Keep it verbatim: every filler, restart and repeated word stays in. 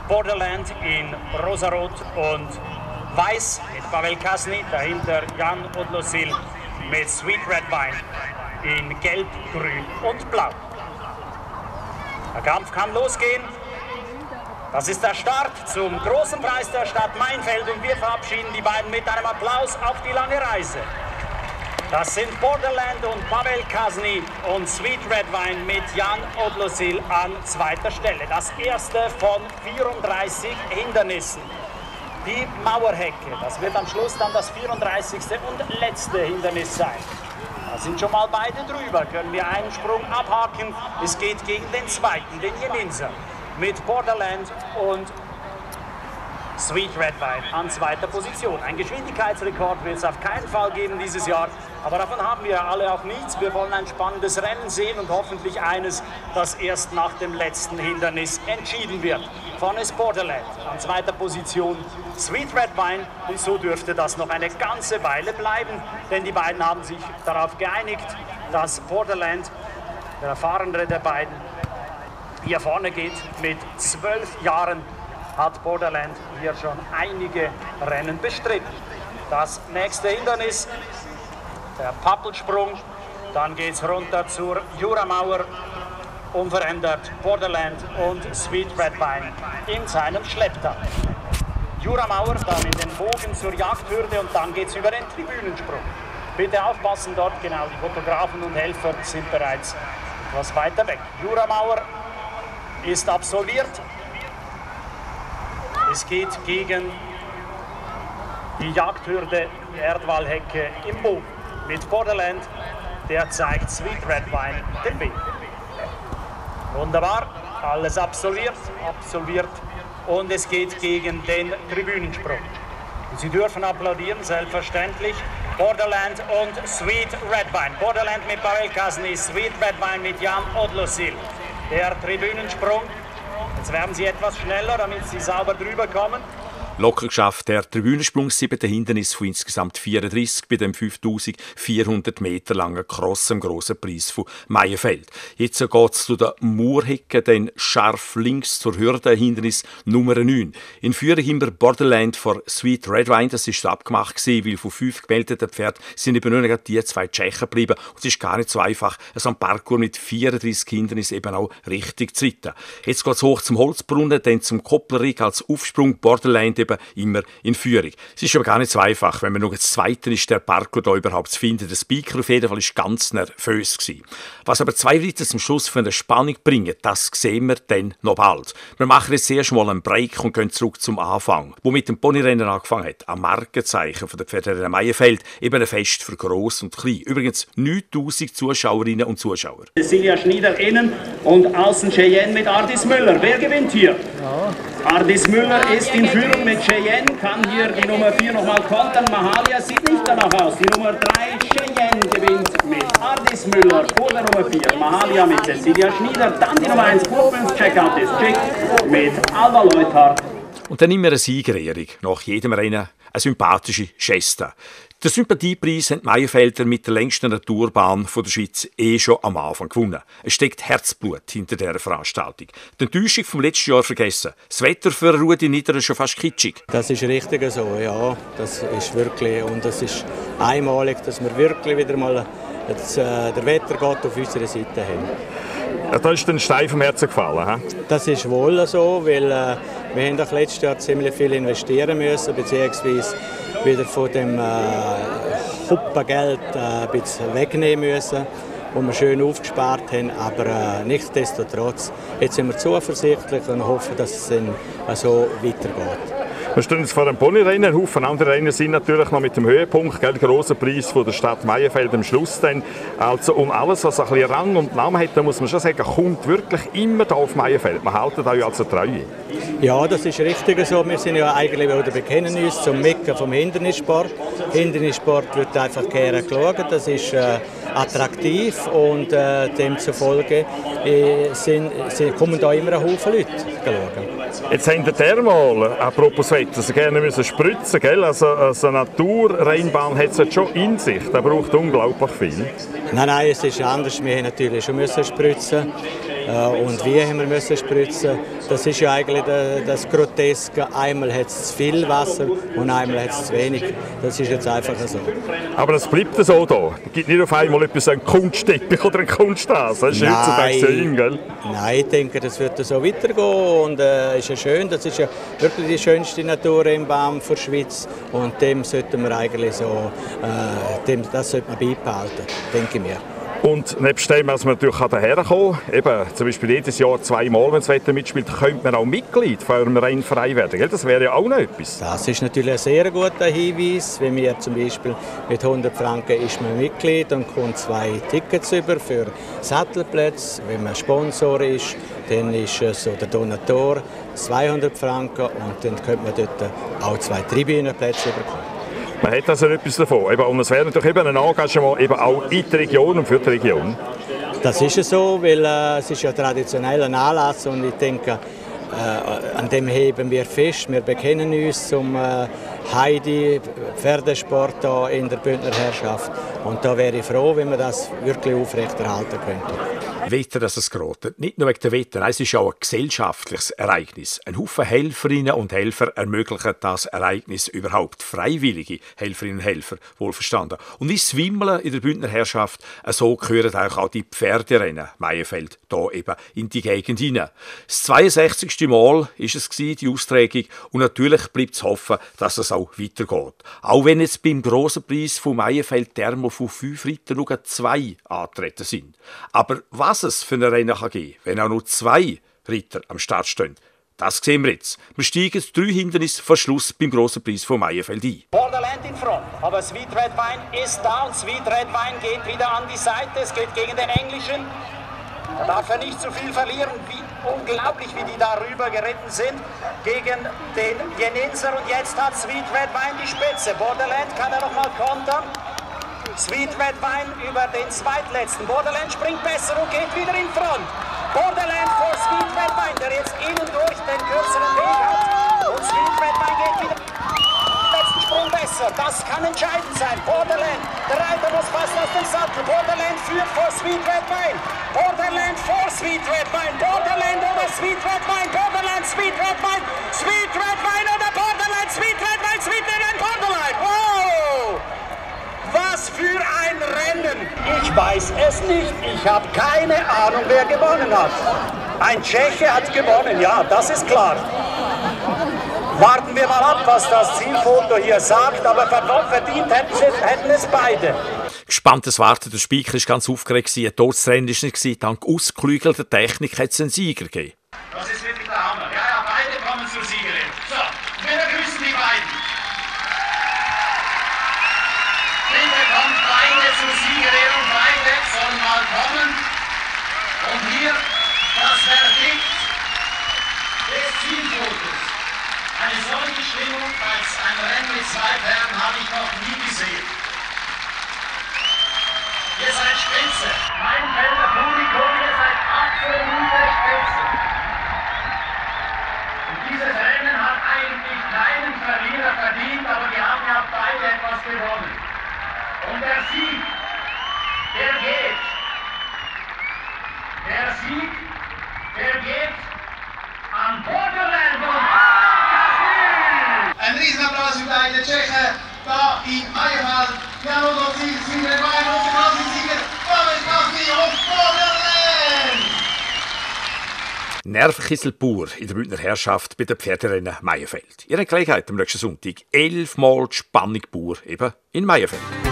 Borderland in rosarot und weiß mit Pavel Kasny, dahinter Jan Odlosil mit Sweet Red Wine in gelb, grün und blau. Der Kampf kann losgehen. Das ist der Start zum großen Preis der Stadt Mainfeld und wir verabschieden die beiden mit einem Applaus auf die lange Reise. Das sind Borderland und Pavel Kasny und Sweet Red Wine mit Jan Odlosil an zweiter Stelle. Das erste von vierunddreißig Hindernissen. Die Mauerhecke, das wird am Schluss dann das vierunddreißigste und letzte Hindernis sein. Da sind schon mal beide drüber, können wir einen Sprung abhaken. Es geht gegen den zweiten, den Jeninser, mit Borderland und Sweet Red Wine an zweiter Position. Ein Geschwindigkeitsrekord wird es auf keinen Fall geben dieses Jahr, aber davon haben wir alle auch nichts. Wir wollen ein spannendes Rennen sehen und hoffentlich eines, das erst nach dem letzten Hindernis entschieden wird. Vorne ist Borderland, an zweiter Position Sweet Red Wine und so dürfte das noch eine ganze Weile bleiben, denn die beiden haben sich darauf geeinigt, dass Borderland, der erfahrenere der beiden, hier vorne geht. Mit zwölf Jahren hat Borderland hier schon einige Rennen bestritten. Das nächste Hindernis, der Pappelsprung, dann geht es runter zur Juramauer, unverändert Borderland und Sweet Red Wine in seinem Schlepptau. Juramauer dann in den Bogen zur Jagdhürde und dann geht es über den Tribünensprung. Bitte aufpassen dort, genau, die Fotografen und Helfer sind bereits etwas weiter weg. Juramauer ist absolviert. Es geht gegen die Jagdhürde Erdwallhecke im Bogen. Mit Borderland, der zeigt Sweet Red Wine den Weg. Wunderbar, alles absolviert, absolviert und es geht gegen den Tribünensprung. Und Sie dürfen applaudieren, selbstverständlich. Borderland und Sweet Red Wine. Borderland mit Pavel Kasny, Sweet Red Wine mit Jan Odlosil. Der Tribünensprung. Jetzt werden Sie etwas schneller, damit Sie sauber drüber kommen. Locker geschafft, der Tribünensprung, siebte Hindernis von insgesamt vierunddreißig bei dem fünftausendvierhundert Meter langen Cross am grossen Preis von Maienfeld. Jetzt geht es zu der Murhecke, dann scharf links zur Hürde, Hindernis Nummer neun. In Führung immer Borderland vor Sweet Red Wine, das ist abgemacht gewesen, weil von fünf gemeldeten Pferden sind eben nur noch die zwei Tschechen geblieben. Und es ist gar nicht so einfach, so ein Parcours mit vierunddreißig Hindernissen eben auch richtig zu reiten. Jetzt geht es hoch zum Holzbrunnen, dann zum Kopplerring als Aufsprung, Borderland eben immer in Führung. Es ist aber gar nicht so einfach, wenn man noch als Zweiter ist, der Parcours da überhaupt zu finden. Der Speaker auf jeden Fall war ganz nervös gewesen. Was aber zwei Reiter zum Schluss für eine Spannung bringen, das sehen wir dann noch bald. Wir machen jetzt erst mal einen Break und gehen zurück zum Anfang, wo mit dem Ponyrennen angefangen hat. Ein Markenzeichen von der Pferderennen Maienfeld, eben ein Fest für Gross und Klein. Übrigens neuntausend Zuschauerinnen und Zuschauer. Silja Schnieder innen und außen Cheyenne mit Ardis Müller. Wer gewinnt hier? Ja. Ardis Müller ist in Führung mit Cheyenne, kann hier die Nummer vier nochmal kontern. Mahalia sieht nicht danach aus. Die Nummer drei, Cheyenne, gewinnt mit Ardis Müller vor der Nummer vier. Mahalia mit Cecilia Schnieder. Dann die Nummer eins, Kurfürst Checkout ist Chick mit Alva Leuthard. Und dann immer eine Siegerehrung. Nach jedem Rennen eine sympathische Geste. Den Sympathiepreis haben die Maienfelder mit der längsten Naturbahn der Schweiz eh schon am Anfang gewonnen. Es steckt Herzblut hinter dieser Veranstaltung. Die Enttäuschung vom letzten Jahr vergessen. Das Wetter für Rudi Nieder ist schon fast kitschig. Das ist richtig so, ja. Das ist wirklich, und es ist einmalig, dass wir wirklich wieder mal jetzt, äh, der Wettergott auf unserer Seite haben. Ja, da ist ein Stein vom Herzen gefallen. He? Das ist wohl so, weil äh, wir haben letztes Jahr ziemlich viel investieren müssen, beziehungsweise wieder von dem äh, Huppengeld äh, ein bisschen wegnehmen müssen, das wir schön aufgespart haben. Aber äh, nichtsdestotrotz, jetzt sind wir zuversichtlich und hoffen, dass es dann äh, so weitergeht. Wir stehen jetzt vor dem Ponyrennen. Ein Haufen andere Rennen sind natürlich noch mit dem Höhepunkt, gell, der grosse Preis von der Stadt Maienfeld am Schluss. Dann. Also um alles, was ein bisschen Rang und Namen hat, da muss man schon sagen, kommt wirklich immer da auf Maienfeld. Man hält da ja also Treue. Ja, das ist richtig so. Wir sind ja eigentlich, oder bekennen uns zum Mecken vom Hindernissport. Hindernissport wird einfach gerne geschaut. Das ist äh, attraktiv und äh, demzufolge äh, sind, sind, kommen da immer ein Haufen Leute schauen. Jetzt haben der mal, apropos Wetter, also gerne müssen spritzen, gell? Also, also eine Naturrennbahn hat es jetzt schon in sich, der braucht unglaublich viel. Nein, nein, es ist anders. Wir haben natürlich schon müssen spritzen. Und wie haben wir müssen spritzen? Das ist ja eigentlich das Groteske. Einmal hat es zu viel Wasser und einmal hat es zu wenig. Das ist jetzt einfach so. Aber das bleibt so da. Es gibt nicht auf einmal etwas, einen Kunstteppich oder einen Kunststraße. Das ist heutzutage so hin, gell? Nein, ich denke, das wird so weitergehen. Und es äh, ist ja schön. Das ist ja wirklich die schönste Natur im Baum der Schweiz. Und dem sollten wir eigentlich so, äh, dem, das sollte man beibehalten, denke ich mir. Und nebst dem, dass man natürlich daherkommen kann, eben zum Beispiel jedes Jahr zweimal, wenn das Wetter mitspielt, könnte man auch Mitglied von einem Rennverein werden. Gell? Das wäre ja auch noch etwas. Das ist natürlich ein sehr guter Hinweis. Wenn wir zum Beispiel mit hundert Franken ist man Mitglied und kommt zwei Tickets über für Sattelplätze. Wenn man Sponsor ist, dann ist es der Donator zweihundert Franken und dann könnte man dort auch zwei Tribünenplätze bekommen. Man hat also etwas davon. Und es wäre natürlich eben ein Engagement eben auch in die Region und für die Region. Das ist so, weil äh, es ist ja traditionell ein Anlass und ich denke, äh, an dem heben wir fest. Wir bekennen uns zum äh, Heidi Pferdesport hier in der Bündner Herrschaft und da wäre ich froh, wenn wir das wirklich aufrechterhalten könnten. Wetter, dass es gerät. Nicht nur wegen dem Wetter, es ist auch ein gesellschaftliches Ereignis. Ein Haufen Helferinnen und Helfer ermöglichen das Ereignis überhaupt. Freiwillige Helferinnen und Helfer, wohlverstanden. Und wie das Wimmeln in der Bündner Herrschaft, so gehören auch die Pferderennen Maienfeld hier eben in die Gegend hinein. Das zweiundsechzigste Mal ist es die Austragung und natürlich bleibt es hoffen, dass es auch weitergeht. Auch wenn jetzt beim grossen Preis von Maienfeld Thermo von fünf Rittern nur zwei angetreten sind. Aber was es für eine Rennen kann geben, wenn auch nur zwei Ritter am Start stehen, das sehen wir jetzt. Wir steigen drei Hindernisse vor Schluss beim grossen Preis von Maienfeld ein. Borderland in Front, aber Sweet Red Wine ist da und Sweet Red Wine geht wieder an die Seite. Es geht gegen den Englischen. Da darf er nicht zu viel verlieren. Wie unglaublich, wie die da rüber geritten sind gegen den Jenenser. Und jetzt hat Sweet Red Wine die Spitze. Borderland kann er noch mal kontern. Sweet Red Wine über den zweitletzten. Borderland springt besser und geht wieder in Front. Borderland vor Sweet Red Wine, der jetzt innen durch den kürzeren Weg hat. Und Sweet Red Wine geht wieder den letzten Sprung besser. Das kann entscheidend sein. Borderland, der Reiter muss fast aus dem Sattel. Borderland führt vor Sweet Red Wine. Borderland vor Sweet Red Wine. Borderland oder Sweet Red Wine. Borderland, Sweet Red Wine. Sweet Red Wine oder Borderland. Sweet Red Wine, Sweet Red Wine, Borderland. Wow! Was für ein Rennen! Ich weiß es nicht. Ich habe keine Ahnung, wer gewonnen hat. Ein Tscheche hat gewonnen, ja, das ist klar. Warten wir mal ab, was das Zielfoto hier sagt, aber verdient hätten, sie, hätten es beide. Gespanntes Warten, der Speaker war ganz aufgeregt, ein Todesrennen war es nicht, dank ausgeklügelter Technik hat es einen Sieger gegeben. Das ist wirklich der Hammer. Ja, ja, beide kommen zur Siegerin. So, wir begrüßen die beiden. Bitte kommt beide zur Siegerehrung, beide sollen mal kommen. Und hier das Verdikt des Zielfotos. Eine solche Stimmung als ein Rennen mit zwei Pferden habe ich noch nie gesehen. Ihr seid spitze. Maienfelder Publikum, ihr seid absolute Spitze. Und dieses Rennen hat eigentlich keinen Verlierer verdient, aber wir haben ja beide etwas gewonnen. Und der Sieg, der geht. Der Sieg, der geht an Borderland und Ein Riesenapplaus für beide Tschechen da in Maienfeld. Jan Odlozil, Sweet Red Wine und der Klassensieger Pavel Kasny auf Borderland. Nervenkissel pur in der Bündner Herrschaft bei den Pferderennen Maienfeld. Ihre Gelegenheit am nächsten Sonntag. Elfmal Spannung pur eben in Maienfeld.